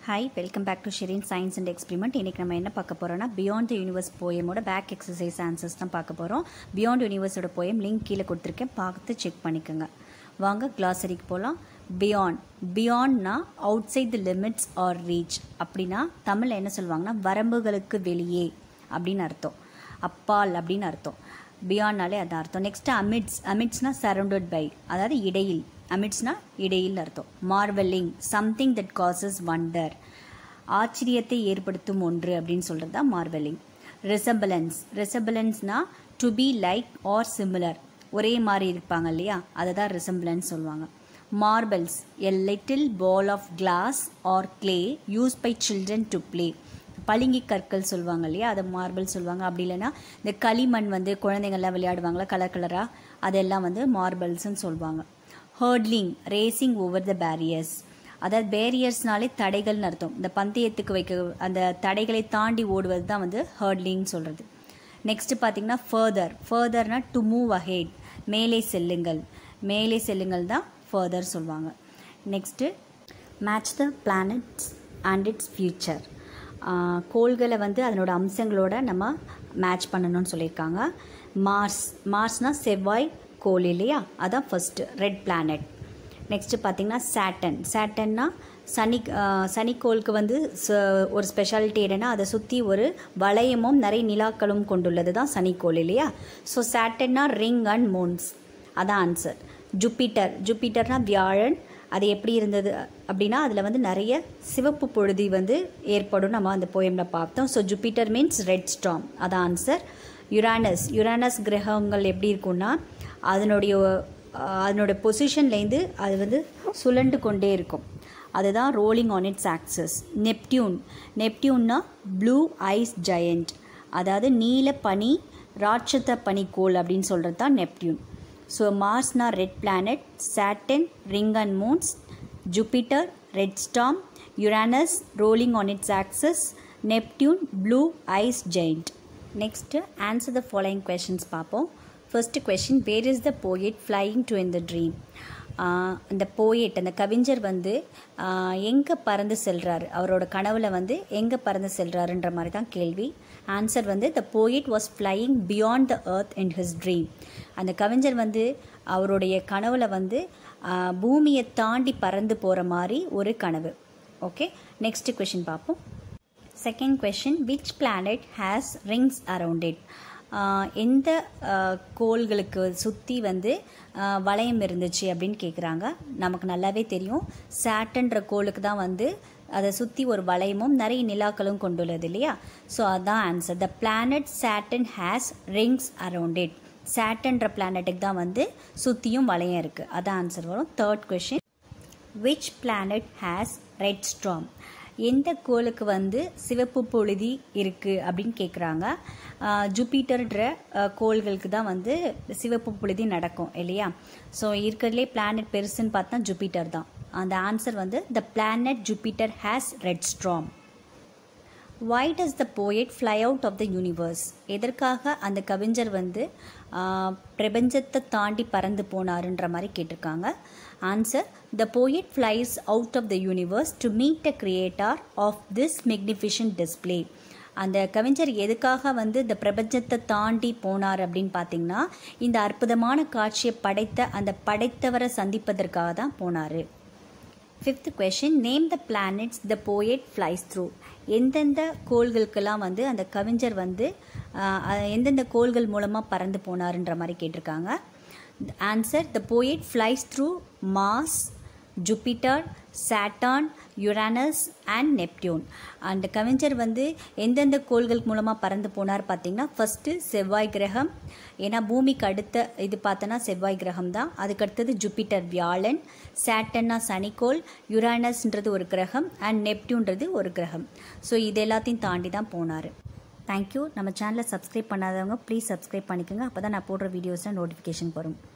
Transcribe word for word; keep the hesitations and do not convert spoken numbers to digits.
Hi, welcome back to Shirin Science and Experiment. இன்னைக்கு நம்ம என்ன பார்க்க போறோம்னா Beyond the Universe போயமோட பேக் எக்ஸசைஸ் ஆன்சர்ஸ் தான் பார்க்க போறோம். Beyond Universe ஓட போயம் லிங்க் கீழ கொடுத்திருக்கேன், பார்த்து செக் பண்ணிக்கங்க. வாங்க கிளாஸரிக்கு போலாம். Beyond beyondனா outside the limits or reach அப்படினா தமிழ்ல என்ன சொல்வாங்கன்னா வரம்புகளுக்கு வெளியே அப்படினு அர்த்தம். அப்பால் அப்படினு அர்த்தம். Beyondனாலே அத அர்த்தம். நெக்ஸ்ட் amidst amidstனா surrounded by அதாவது இடையில். amidstனா இடையில் அர்த்தம். marveling something that causes wonder ஆச்சரியத்தை ஏற்படுத்தும் ஒன்று அப்படினு சொல்றது தான் marveling. resemblance resemblanceனா to be like or similar ஒரே மாதிரி இருப்பாங்க இல்லையா, அத தான் resemblance சொல்வாங்க. marbles a little ball of glass or clay used by children to play பளிங்கி கற்கள் சொல்வாங்க இல்லையா, அதை மார்பிள் சொல்வாங்க. அப்படி இல்லைன்னா இந்த களிமண் வந்து குழந்தைங்கள்லாம் விளையாடுவாங்களா கலர் கலராக, அதெல்லாம் வந்து மார்பிள்ஸ்ன்னு சொல்லுவாங்க. Hurtling racing over the barriers அதாவது பேரியர்ஸ்னாலே தடைகள்னு அர்த்தம். இந்த பந்தயத்துக்கு வைக்க அந்த தடைகளை தாண்டி ஓடுவது தான் வந்து ஹர்ட்லிங் சொல்கிறது. நெக்ஸ்ட் பார்த்தீங்கன்னா ஃபர்தர் ஃபர்தர்னா டு மூவ் அஹெட் மேலே செல்லுங்கள் மேலே செல்லுங்கள் தான் ஃபர்தர் சொல்லுவாங்க. Next match the planets and its future கோள்களை வந்து அதனோட அம்சங்களோட நம்ம மேட்ச் பண்ணணும்னு சொல்லியிருக்காங்க. மார்ஸ் மார்ஸ்னால் செவ்வாய் கோள் இல்லையா, அதான் ஃபஸ்ட்டு ரெட் பிளானட். நெக்ஸ்ட்டு பார்த்திங்கன்னா சேட்டன் சேட்டன்னா சனி சனிக்கோளுக்கு வந்து ஒரு ஸ்பெஷாலிட்டி என்னென்னா அதை சுற்றி ஒரு வளையமும் நிறைய நிலாக்களும் கொண்டுள்ளது தான் சனிக்கோள் இல்லையா. ஸோ சேட்டன்னா ரிங் அண்ட் மூன்ஸ், அதான் ஆன்சர். ஜூப்பிட்டர் ஜூப்பிட்டர்னால் வியாழன், அது எப்படி இருந்தது அப்படின்னா அதில் வந்து நிறைய சிவப்பு பொழுதி வந்து ஏற்படும் நம்ம அந்த போயமில் பார்த்தோம். So Jupiter means red storm, அதான் ஆன்சர். யுரானஸ் யுரானஸ் கிரகங்கள் எப்படி இருக்குன்னா அதனுடைய அதனுடைய பொசிஷன்லேருந்து அது வந்து சுழண்டு கொண்டே இருக்கும், அதுதான் rolling on its axis. Neptune நெப்டியூன்னா ப்ளூ ஐஸ் ஜெயண்ட், அதாவது நீல பனி ராட்சத பனிக்கோள் அப்படின்னு சொல்கிறது தான் நெப்டியூன். ஸோ மார்ஸ்னா red planet, Saturn ring and moons, Jupiter red storm, Uranus rolling on its axis, Neptune blue ice giant. Next answer the following questions பார்ப்போம். First question, where is the poet flying to in the dream? அந்த poet அந்த கவிஞர் வந்து எங்கே பறந்து செல்கிறாரு, அவரோட கனவுல வந்து எங்கே பறந்து செல்கிறாருன்ற மாதிரி தான் கேள்வி. ஆன்சர் வந்து the poet was flying beyond the earth in his dream. அந்த கவிஞர் வந்து அவருடைய கனவுல வந்து பூமியை தாண்டி பறந்து போகிற மாதிரி ஒரு கனவு. ஓகே, நெக்ஸ்ட் கொஷின் பார்ப்போம். Second question, which planet has rings around it? எந்த கோள்களுக்கு சுற்றி வந்து வளையம் இருந்துச்சு அப்படின்னு கேட்குறாங்க. நமக்கு நல்லாவே தெரியும் சாட்டன்ற கோளுக்கு தான் வந்து அதை சுற்றி ஒரு வளையமும் நிறைய நிலாக்களும் கொண்டுள்ளது இல்லையா. ஸோ அதுதான் answer. The planet Saturn has rings around it. சாட்டன்ற பிளானட்டுக்கு தான் வந்து சுற்றியும் வளையம் இருக்குது, அதான் ஆன்சர் வரும். Third question, which planet has red storm? எந்த கோளுக்கு வந்து சிவப்பு பொழுதி இருக்குது அப்படின்னு கேட்குறாங்க. ஜூப்பிட்டர்ன்ற கோள்களுக்கு தான் வந்து சிவப்பு பொழுதி நடக்கும் இல்லையா. ஸோ இருக்கிறதுலே பிளானட் பெருசுன்னு பார்த்தா ஜூப்பிட்டர் தான். அந்த ஆன்சர் வந்து the planet Jupiter has red storm. Why does the poet fly out of the universe? எதற்காக அந்த கவிஞர் வந்து பிரபஞ்சத்தை தாண்டி பறந்து போனாருன்ற மாதிரி கேட்டிருக்காங்க. Answer, the poet flies out of the universe to meet the creator of this magnificent display. அந்த கவிஞர் எதுக்காக வந்து இந்த பிரபஞ்சத்தை தாண்டி போனார் அப்படின்னு பார்த்தீங்கன்னா இந்த அற்புதமான காட்சியை படைத்த அந்த படைத்தவரை சந்திப்பதற்காக தான் போனார். Fifth question, name the planets the poet flies through. எந்தெந்த கோள்களுக்கெல்லாம் வந்து அந்த கவிஞர் வந்து எந்தெந்த கோள்கள் மூலமாக பறந்து போனாருன்ற மாதிரி கேட்டிருக்காங்க. Answer, the poet flies through Mars, Jupiter, Saturn, Uranus and Neptune. அந்த கவிஞர் வந்து எந்தெந்த கோள்கள் மூலமாக பறந்து போனார் பார்த்தீங்கன்னா ஃபஸ்ட்டு செவ்வாய் கிரகம், ஏன்னா பூமிக்கு அடுத்த இது பார்த்தோன்னா செவ்வாய் கிரகம் தான். அதுக்கடுத்தது ஜூப்பிட்டர் வியாழன், சாட்டன்னா சனிக்கோள், யுரானஸ்ன்றது ஒரு கிரகம் அண்ட் நெப்டியூன்றது ஒரு கிரகம். ஸோ இது எல்லாத்தையும் தாண்டி தான் போனார். தேங்க்யூ. நம்ம சேனலை சப்ஸ்கிரைப் பண்ணாதவங்க ப்ளீஸ் சப்ஸ்கிரைப் பண்ணிக்கோங்க, அப்போ தான் நான் போடுற வீடியோஸில் நோட்டிஃபிகேஷன் வரும்.